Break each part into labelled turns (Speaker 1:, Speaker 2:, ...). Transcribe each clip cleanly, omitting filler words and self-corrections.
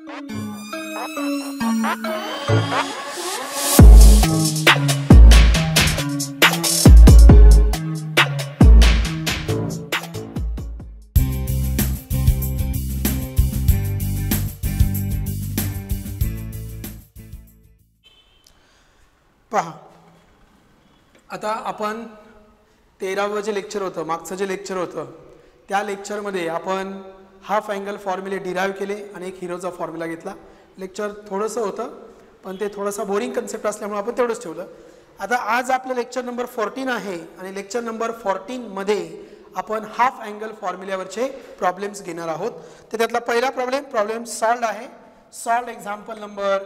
Speaker 1: पहा, आता आपण 13वे जे लेक्चर होतं, मागचं जे लेक्चर होतं त्या लेक्चरमध्ये आपण हाफ अँगल फॉर्म्युले डिराईव्ह केले आणि एक हिरोचा फॉर्म्युला घेतला. लेक्चर थोडंसं होतं पण ते थोडासा बोरिंग कन्सेप्ट असल्यामुळे आपण तेवढंच ठेवलं. आता आज आपलं लेक्चर नंबर 14 आहे आणि लेक्चर नंबर 14 मध्ये आपण हाफ अँगल फॉर्म्युल्यावरचे प्रॉब्लेम्स घेणार आहोत. तर त्यातला पहिला प्रॉब्लेम सॉल्व्ड आहे. Solved example number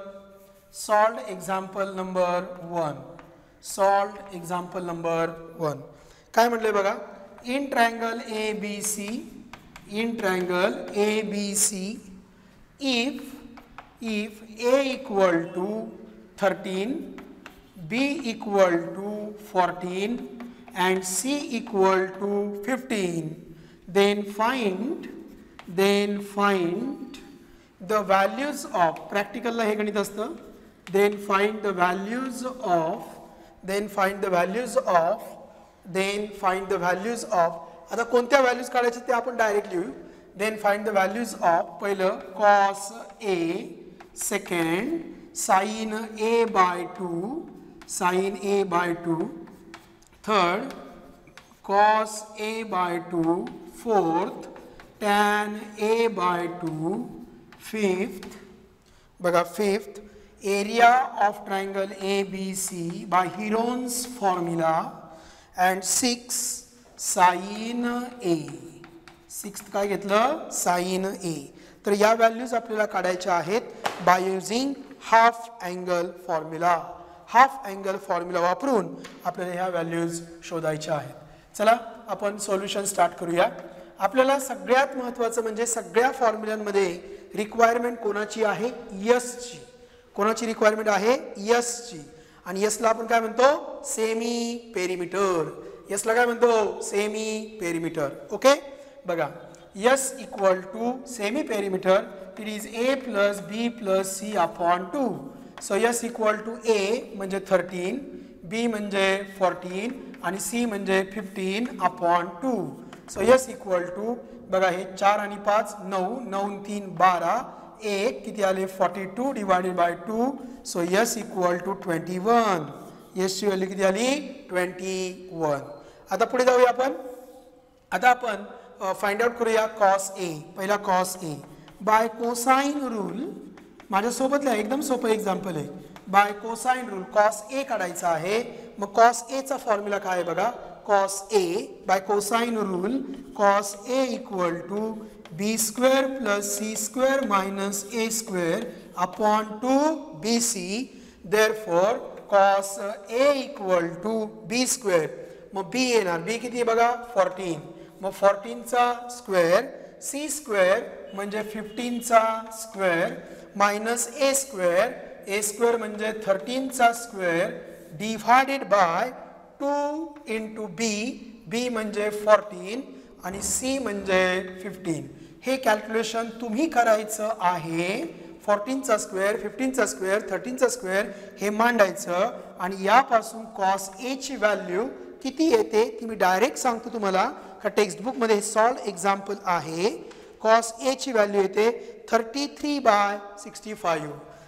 Speaker 1: 1. काय म्हटले बघा, in triangle ABC if A equal to 13, B equal to 14 and C equal to 15, then find the values of, practical ला हे गणित असतं, then find the values of आता कोणत्या व्हॅल्यूज काढायचे ते आपण डायरेक्ट लिहू. then find the values of, पहिलं cos A, second sin A by 2, third cos A by 2, fourth tan A by 2, fifth area of triangle ABC by Heron's formula, and sixth sin A. Sixth काय घेतलं, sin A. तर या values आपल्याला काढायच्या आहेत by using half angle formula. Half angle formula वापरून आपल्याला ह्या व्हॅल्यूज शोधायच्या आहेत. चला आपण सोल्युशन स्टार्ट करूया. आपल्याला सगळ्यात महत्त्वाचं म्हणजे सगळ्या फॉर्म्युलांमध्ये रिक्वायरमेंट कोणाची आहे, यसची. कोणाची रिक्वायरमेंट आहे, यसची. आणि यसला आपण काय म्हणतो, सेमी पेरिमीटर. यसला काय म्हणतो, सेमी पेरिमीटर. ओके, बघा, S equal to semi perimeter, it is A plus B plus C upon 2. So S equal to A म्हणजे 13, B म्हणजे 14 आणि C म्हणजे 15 upon 2. So S equal to, बघा हे 4 आणि 5 9, 9 आणि 3 12, 1 किती आले 42 divided by 2. So S equal to 21. S ची व्हॅल्यू किती आली, 21. आता पुढे जाऊया आपण. आता आपण फाइंड आउट करूया cos A. पहिला cos A by cosine rule. माझ्यासोबत लिहा, एकदम सोपं एक्झाम्पल आहे. By cosine rule cos A काढायचा आहे. मग cos A चा फॉर्म्युला काय आहे बघा, cos A by cosine rule, cos A equal to B square plus C square minus A square upon 2BC. Therefore cos A equal to B square. मग B येणार, B किती बघा 14. मग 14 चा स्क्वेअर, C स्क्वेअर म्हणजे 15 चा square minus A square, A square म्हणजे 13 चा square divided by 2 into B. B म्हणजे 14 आणि C म्हणजे 15. हे कॅल्क्युलेशन तुम्ही करायचं आहे. 14 चा स्क्वेअर, 15 चा स्क्वेअर, 13 चा स्क्वेअर हे मांडायचं आणि यापासून cos A ची व्हॅल्यू किती येते ती मी डायरेक्ट सांगतो तुम्हाला. का टेक्स्ट बुक मध्ये सॉल्व एक्झाम्पल आहे. cos A ची व्हॅल्यू येते 33/65.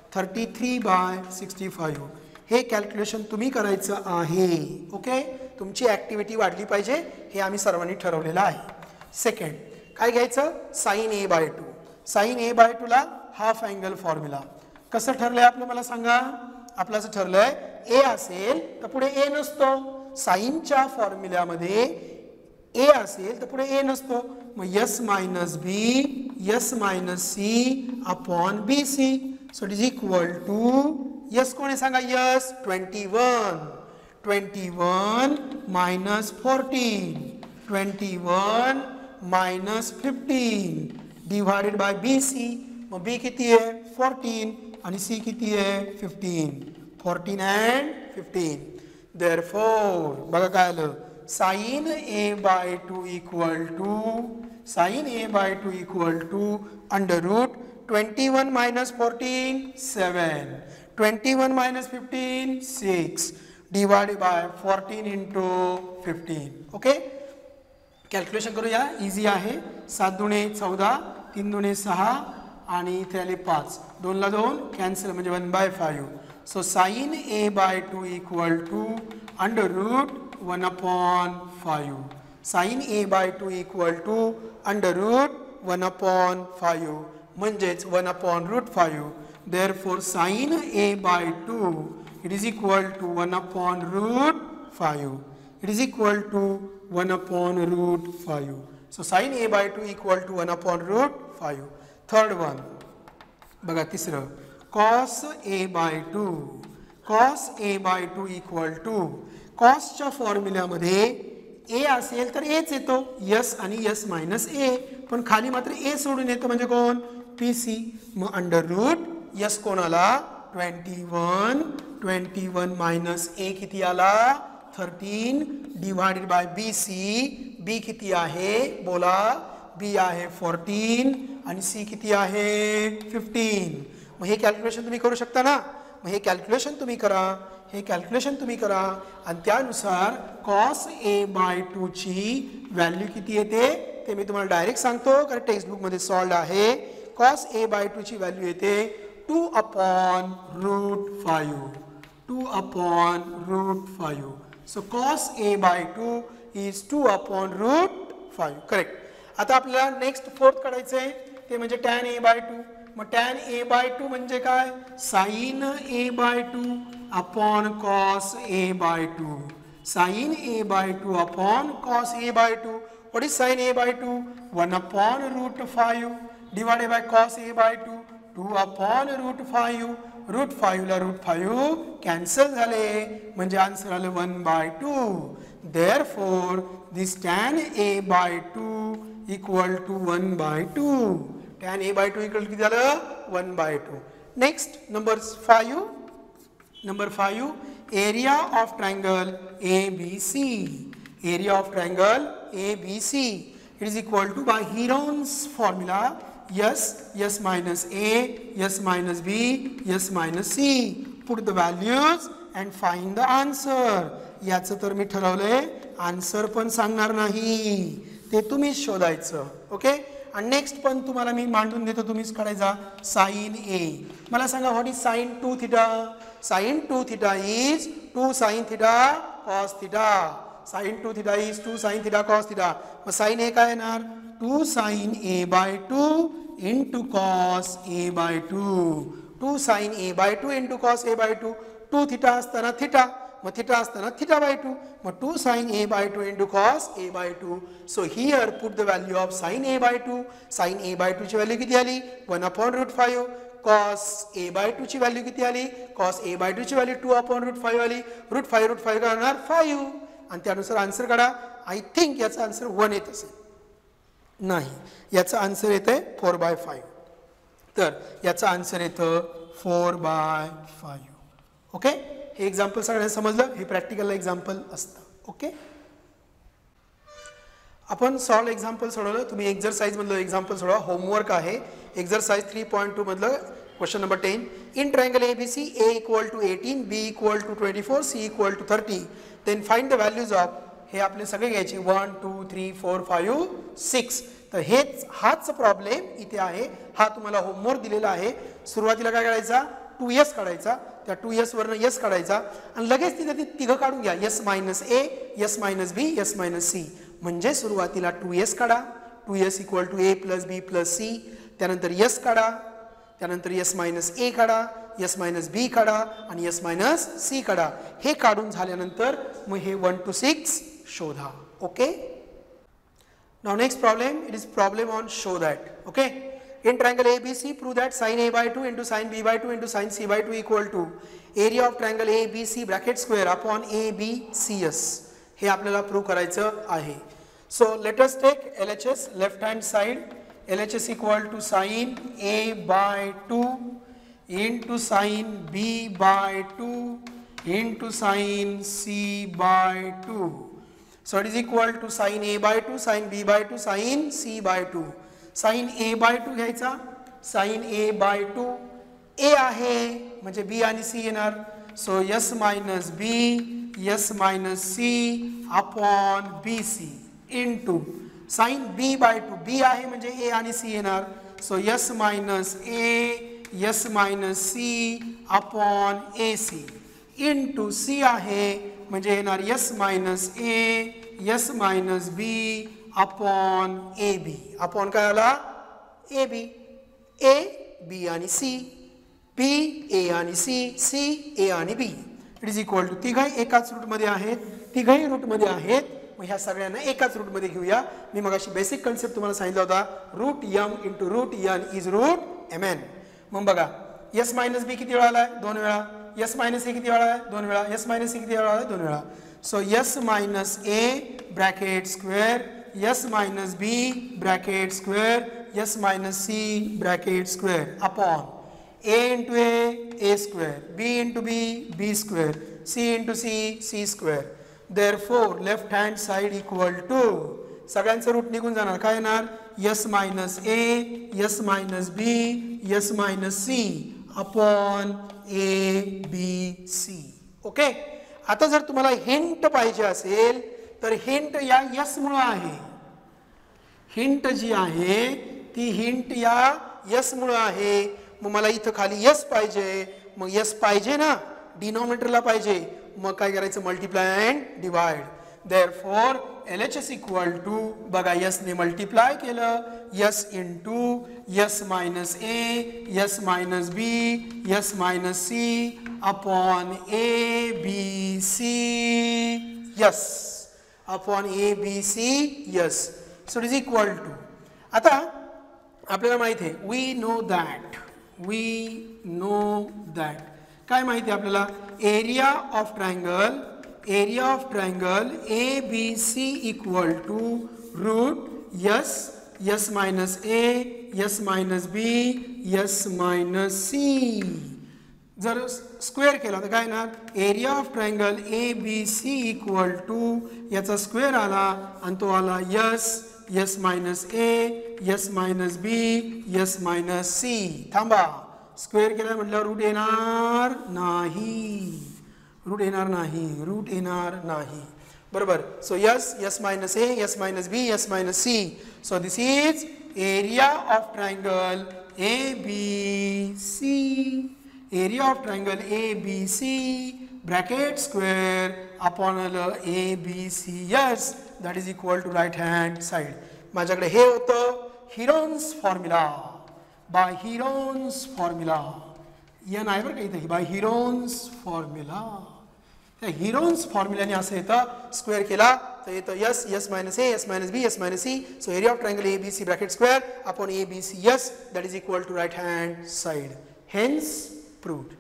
Speaker 1: 33/65. हे कॅल्क्युलेशन तुम्ही करायचं आहे. ओके, तुमची ऍक्टिव्हिटी वाढली पाहिजे हे आम्ही सर्वांनी ठरवलेलं आहे. सेकंड काय घ्यायचं, sin A by 2. sin A by 2 ला हाफ अँगल फॉर्म्युला. कसं ठरलंय आपलं मला सांगा. आपलं असं ठरलंय A असेल तर पुढे A नसतो. साइनच्या फॉर्म्युल्यामध्ये A असेल तर पुढे A नसतो. मग S minus B, S minus C upon BC. So it is equal to, S कोण आहे सांगा, S 21. 21 minus 14, 21 minus 15 divided by BC. मग B किती आहे 14 आणि C किती आहे 15. 14 and 15. Therefore, बघा काय आलं, sin A by 2 equal to under root 21 minus 14 7, 21 minus 15 6 divided by 14 into 15. Okay, calculation करूया, इझी आहे. 7 दुणे 14, 3 दुणे 6 आणि इथे आले 5, 2 ला 2 कॅन्सल म्हणजे 1/5. So sine a by 2 equal to under root 1/5. Sine a by 2 equal to under root 1/5 म्हणजेच 1/√5. Therefore sin a by 2 it is equal to 1/√5. It is equal to 1/√5. So sin a by 2 equal to 1/√5. Third one, बघा तिसरं, cos a by 2. cos a by 2 equal to, cosच्या फॉर्म्युल्यामध्ये a असेल तर aच येतो, s आणि s minus a, पण खाली मात्र a सोडून येतो म्हणजे कोण, pc. मग अंडर रूट s कोण आला 21 मायनस a किती आला 13 डिवाइडेड बाय bc. b किती आहे बोला, b आहे 14 आणि c किती आहे 15. मग हे कॅल्क्युलेशन तुम्ही करू शकता ना. मग हे कॅल्क्युलेशन तुम्ही करा, हे कॅल्क्युलेशन तुम्ही करा आणि त्यानुसार cos a by 2 ची व्हॅल्यू किती येते ते मी तुम्हाला डायरेक्ट सांगतो, कारण टेक्स्टबुक मध्ये सॉल्व्ड आहे. cos a by 2 ची व्हॅल्यू येते 2/√5. 2/√5. So cos a by 2 is 2/√5. Correct. आता आपल्याला नेक्स्ट फोर्थ काढायचं आहे, ते म्हणजे tan a by 2. मग tan a by 2 म्हणजे काय, sin a by 2 upon cos a by 2. sin a by 2 upon cos a by 2. What is sin a by 2? 1/√5 divided by cos a by 2. 2/√5. √5 ला √5 cancel झाले म्हणजे answer आलं 1/2. Therefore this tan a by 2 equal to 1/2. tan a by 2 equal to किती झालं 1/2. Next number 5. Number 5, area of triangle ABC. area of triangle ABC, it is equal to by Heron's formula, s minus a, s minus b, s minus c. Put the values and find the answer. याचं तर मी ठरवलंय, answer पण सांगणार नाही, ते तुम्हीच शोधायचं. Okay. आणि नेक्स्ट पण तुम्हाला मी मांडून देतो, तुम्हीच काढायचा. साइन a, मला सांगा what is sine 2 theta. Sine 2 theta is 2 sine theta cos theta. Sine 2 theta is 2 sine theta cos theta. मग साइन a काय येणार 2 sine a by 2 into cos a by 2. 2 sin a by 2 into cos a by 2. 2 theta असताना theta, मग theta असताना theta by 2, मग 2 sin a by 2 into cos a by 2. So here put the value of sin a by 2. sin a by 2 ची value किती आली 1/√5. cos a by 2 ची value किती आली, cos a by 2 ची व्हॅल्यू 2/√5 आली. √5 काय होणार 5, आणि त्यानुसार आन्सर काढा. आय थिंक याचा आन्सर 1 येत असेल, नाही याचा आन्सर येते 4/5. तर याचा आन्सर येतं 4/5. ओके. हे एक्झाम्पल सगळ्यांना समजलं, हे प्रॅक्टिकल एक्झाम्पल असतं. ओके. आपण सॉल्व एक्झाम्पल सोडवलं, तुम्ही एक्झरसाइज मधलं एक्झाम्पल सोडवा. होमवर्क आहे एक्झरसाइज 3.2 मधलं question number 10. In triangle ABC A equal to 18, B equal to 24, C equal to 30. Then find the values of, हे आपले सगळे घ्यायचे 1 2 3 4 5 6. तर हेच हाच प्रॉब्लेम इथे आहे. हा तुम्हाला होमवर्क दिलेला आहे. सुरुवातीला काय करायचा 2s काढायचा, त्या 2s वरनं s काढायचा आणि लगेच तिथे तिघं काढून घ्या, s minus a, s minus b, s minus c. म्हणजे सुरुवातीला 2s काढा, 2s equal to a plus b plus c. त्यानंतर s काढा, त्यानंतर s minus a काढा, s minus b काढा आणि s minus c काढा. हे काढून झाल्यानंतर मग हे 1 to 6 शोधा. Okay. Now next problem, it is problem on show that. Okay. In triangle ABC, prove that sin a by 2 into sin b by 2 into sin c by 2 equal to area of triangle ABC bracket square upon ABCS. हे आपल्याला prove करायचं आहे. So let us take LHS left hand side. LHS equal to sin a by 2 into sin b by 2 into sin c by 2. So it is equal to sin a by 2, sin b by 2, sin c by 2. sin a by 2 घ्यायचा, sign A by 2 ए आहे म्हणजे बी आणि C येणार. So s minus B s minus C upon B C into sine B by 2 B आहे म्हणजे A आणि C येणार. So s minus A s minus C upon A C into C आहे म्हणजे येणार s minus A s minus B upon A B. Upon काय आला A B. A B आणि सी बी ए आणि सी सी ए आणि B it is equal to तिघही एकाच रूटमध्ये आहेत. तिघही रूटमध्ये आहेत. मग ह्या सगळ्यांना एकाच रूटमध्ये घेऊया. मी मगाशी बेसिक कन्सेप्ट तुम्हाला सांगितला होता. Root m into root n is root M N. मग बघा यस मायनस बी किती वेळा आलाय 2 वेळा. यस मायनस ए किती वेळा आहे 2 वेळा. यस मायनस सी किती वेळा आहे 2 वेळा. So s minus A bracket square s minus B bracket square s minus C bracket square upon a into a square, b into b square, c into c square. Therefore left hand side equal to सगळ्यांचं root निघून जाणार. काय येणार s minus A s minus B s minus C upon A B C. Okay. आता जर तुम्हाला hint पाहिजे असेल तर हिंट या यस मुळे आहे. हिंट जी आहे ती हिंट या यस मुळे आहे. मग मला इथं खाली यस पाहिजे. मग यस पाहिजे ना डिनॉमिनेटरला पाहिजे. मग काय करायचं multiply and divide. Therefore LHS equal to बघा यसने मल्टिप्लाय केलं s into s minus A s minus B s minus C upon A B C s upon A B C s. So it is equal to आता आपल्याला माहिती आहे we know that काय माहिती आहे आपल्याला area of triangle A B C equal to root s minus A s minus B s minus C. जर square केला तर काय येणार area of triangle A B C equal to याचा स्क्वेअर आला आणि तो आला s minus A s minus B s minus C. थांबा स्क्वेअर केला म्हटल्यावर रूट येणार नाही. बरोबर. So s minus A s minus B s minus C. So this is area of triangle A B C. Area of triangle A B C bracket square upon A B C s that is equal to right hand side. माझ्याकडे हे होतं Heron's formula. By Heron's formula या नाही बरं का इथे by Heron's formula. त्या Heron's फॉर्म्युल्याने असं येतं स्क्वेअर केला तर येतं s minus A s minus B s minus C. So area of triangle A B C bracket square upon A B C s that is equal to right hand side. Hence proved.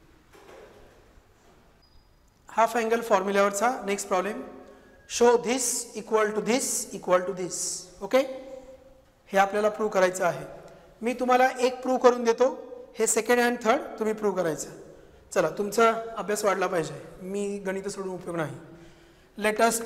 Speaker 1: Half angle फॉर्म्युल्यावरचा next problem. Show this equal to this equal to this. Okay. हे आपल्याला prove करायचं आहे. मी तुम्हाला एक prove करून देतो. हे सेकंड अँड थर्ड तुम्ही प्रूव्ह करायचं. चला तुमचा अभ्यास वाढला पाहिजे. मी गणित सोडून उपयोग नाही. Let us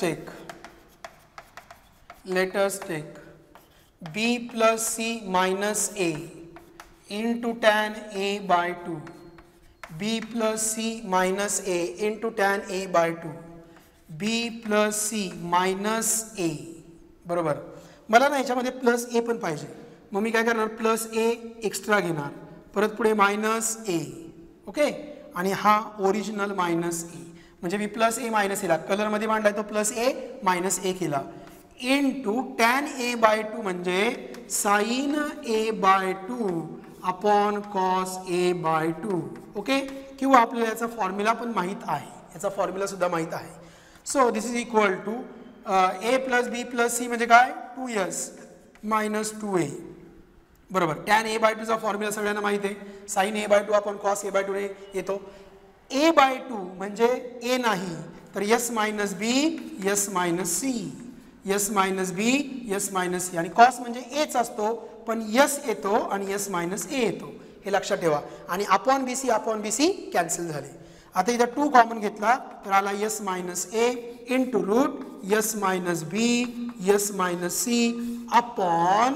Speaker 1: take B plus C minus A into tan A by 2 B plus C minus A into tan A by 2 B plus C minus A. बरोबर. मला ना याच्यामध्ये प्लस ए पण पाहिजे. मग मी काय करणार प्लस ए एक्स्ट्रा घेणार परत पुढे मायनस ए. ओके. आणि हा ओरिजिनल मायनस ए म्हणजे मी प्लस ए मायनस एला कलरमध्ये मांडलाय तो प्लस ए मायनस ए केला इंटू टॅन ए बाय 2 म्हणजे sine A by 2 upon cos A by 2. Okay. किंवा आपल्याला याचा फॉर्म्युला पण माहीत आहे. याचा फॉर्म्युला सुद्धा माहीत आहे. So this is equal to A plus B plus C म्हणजे काय 2s मायनस 2a. बरोबर. टॅन ए बाय 2चा फॉर्म्युला सगळ्यांना माहिती आहे. साइन ए बाय 2 आपण कॉस ए बाय 2 येतो. ए बाय 2 म्हणजे ए नाही तर s minus B s minus C s minus B s minus C. आणि कॉस म्हणजे एच असतो पण यस येतो आणि यस मायनस ए येतो हे लक्षात ठेवा. आणि अपॉन बी सी कॅन्सल झाले. आता इथं 2 कॉमन घेतला तर आला s minus A into root s minus B s minus C upon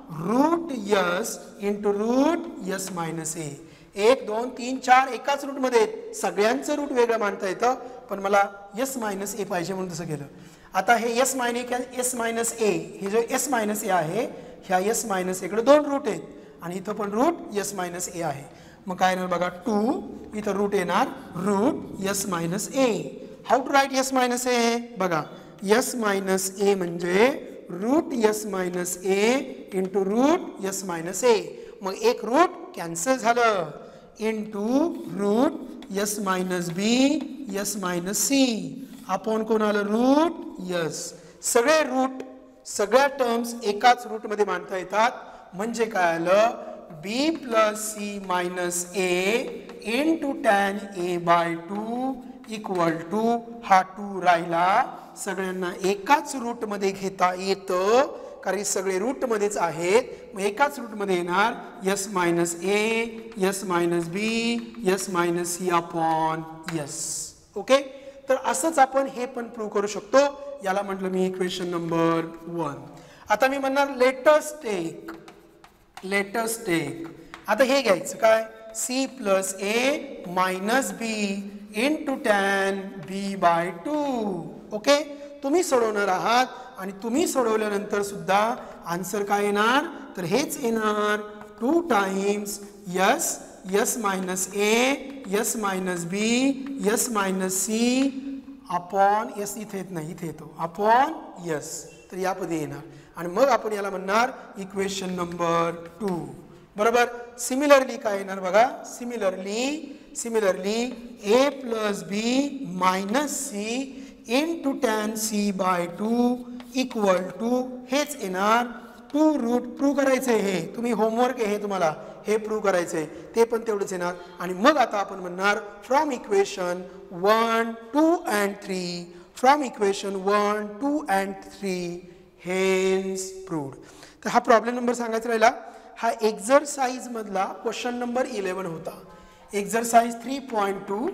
Speaker 1: root s into root s minus A. 1 2 3 4 एकाच रूटमध्ये आहेत. सगळ्यांचं रूट वेगळं मानता येतं, पण मला यस मायनस ए पाहिजे म्हणून तसं केलं. आता हे एस मायनस ए, हे जो एस मायनस ए आहे, ह्या एस मायनस एकडे 2 रूट आहेत आणि इथं पण रूट यस मायनस ए आहे. मग काय येणार बघा, 2 इथं रूट येणार root s minus A. How to write s minus A बघा, यस मायनस ए म्हणजे root s minus A into root s minus A. मग एक रूट कॅन्सल झालं, into root s minus B s minus C upon कोण आलं, root s. सगळे root सगळ्या terms एकाच रूटमध्ये मांडता येतात. म्हणजे काय आलं, B plus C minus A into tan A by 2 equal to हा 2 राहिला. सगळ्यांना एकाच रूटमध्ये घेता येतं कारण सगळे रूटमध्येच आहेत. मग एकाच रूटमध्ये येणार s minus A s minus B s minus C upon s. Okay, तर असंच आपण हे पण प्रूव्ह करू शकतो. याला म्हटलं मी इक्वेशन नंबर 1. आता मी म्हणणार लेटस टेक. आता हे घ्यायचं काय, C plus A minus B into tan B by 2. Okay, तुम्ही सोडवणार आहात आणि तुम्ही सोडवल्यानंतर सुद्धा आन्सर काय येणार, तर हेच येणार 2 times s s minus A s minus B s minus C upon s. इथे येत नाही, इथे येतो अपॉन यस. तर यामध्ये येणार आणि मग आपण याला म्हणणार इक्वेशन नंबर 2. बरोबर. सिमिलरली काय येणार बघा, similarly A plus B minus C into tan C by 2 equal to हेच येणार 2 रूट. प्रूव्ह करायचं आहे हे, तुम्ही होमवर्क आहे हे, तुम्हाला हे प्रूव्ह करायचं आहे, ते पण तेवढंच येणार. आणि मग आता आपण म्हणणार from equation 1 2 and 3, from equation 1 2 and 3 hence proved. तर हा प्रॉब्लेम नंबर सांगायचा राहिला. हा एक्झरसाइज मधला क्वेश्चन नंबर 11 होता. Exercise 3.2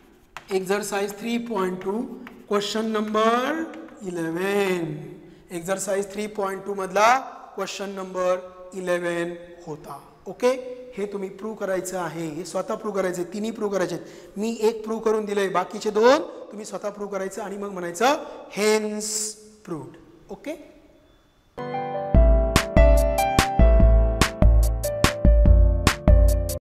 Speaker 1: question number 11. एक्झरसाइज 3.2 मधला क्वेश्चन नंबर 11 होता. ओके, हे तुम्ही प्रूव्ह करायचं आहे, हे स्वतः प्रूव्ह करायचे, तिन्ही प्रूव्ह करायचे. मी एक प्रूव्ह करून दिलंय, बाकीचे 2 तुम्ही स्वतः प्रूव्ह करायचं आणि मग म्हणायचं हेन्स प्रूव्ड. ओके.